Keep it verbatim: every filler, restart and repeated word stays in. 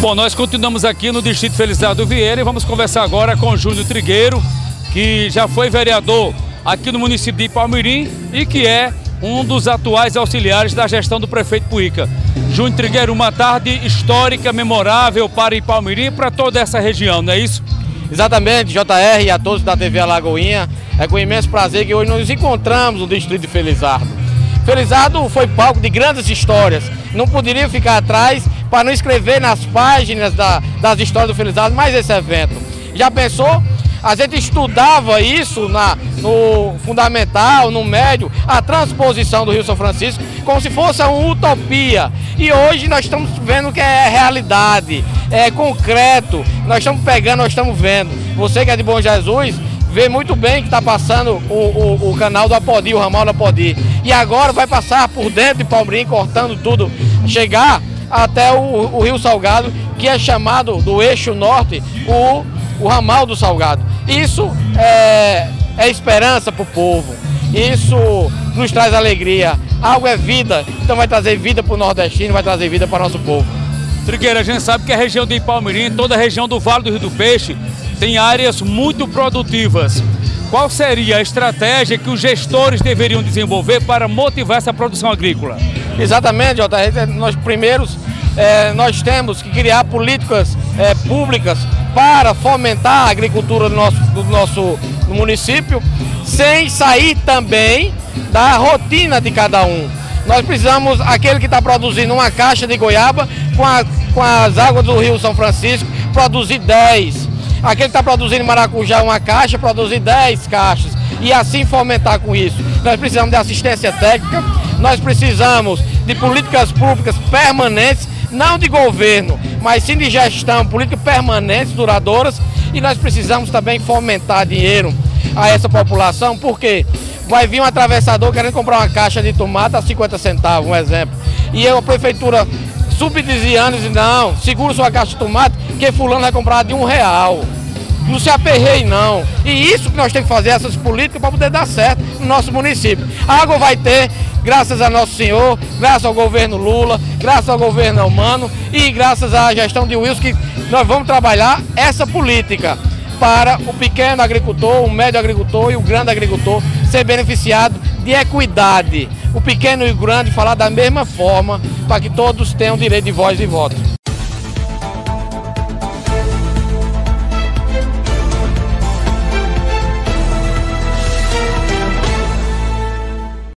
Bom, nós continuamos aqui no Distrito Felizardo Vieira e vamos conversar agora com Júnior Trigueiro, que já foi vereador aqui no município de Ipaumirim e que é um dos atuais auxiliares da gestão do prefeito Puica. Júnior Trigueiro, uma tarde histórica, memorável para Ipaumirim e para toda essa região, não é isso? Exatamente, J R e a todos da T V Alagoinha, é com imenso prazer que hoje nos encontramos no Distrito de Felizardo. Felizardo foi palco de grandes histórias, não poderia ficar atrás para não escrever nas páginas da, das histórias do Felizardo mais esse evento. Já pensou? A gente estudava isso na, no fundamental, no médio, a transposição do Rio São Francisco, como se fosse uma utopia. E hoje nós estamos vendo que é realidade, é concreto, nós estamos pegando, nós estamos vendo. Você que é de Bom Jesus, vê muito bem que está passando o, o, o canal do Apodi, o ramal do Apodi. E agora vai passar por dentro de Ipaumirim, cortando tudo, chegar até o, o Rio Salgado, que é chamado do eixo norte, o, o ramal do Salgado. Isso é, é esperança para o povo, isso nos traz alegria, algo é vida, então vai trazer vida para o nordestino, vai trazer vida para o nosso povo. Trigueiro, a gente sabe que a região de Ipaumirim, toda a região do Vale do Rio do Peixe, tem áreas muito produtivas. Qual seria a estratégia que os gestores deveriam desenvolver para motivar essa produção agrícola? Exatamente, J R. Nós primeiros é, nós temos que criar políticas é, públicas para fomentar a agricultura do nosso, do nosso do município, sem sair também da rotina de cada um. Nós precisamos, aquele que está produzindo uma caixa de goiaba com, a, com as águas do Rio São Francisco, produzir dez. Aquele que está produzindo maracujá uma caixa, produzir dez caixas. E assim fomentar com isso. Nós precisamos de assistência técnica, nós precisamos de políticas públicas permanentes, não de governo, mas sim de gestão, políticas permanentes, duradouras. E nós precisamos também fomentar dinheiro a essa população, porque vai vir um atravessador querendo comprar uma caixa de tomate a cinquenta centavos, um exemplo. E eu, a prefeitura subsidiando e diz, não, segura sua caixa de tomate, que fulano vai comprar de um real. Não se aperreie não. E isso que nós temos que fazer, essas políticas, para poder dar certo no nosso município. A água vai ter, graças a Nosso Senhor, graças ao governo Lula, graças ao governo Elmano e graças à gestão de Wilson, que nós vamos trabalhar essa política para o pequeno agricultor, o médio agricultor e o grande agricultor ser beneficiado de equidade. O pequeno e o grande falar da mesma forma, para que todos tenham direito de voz e voto.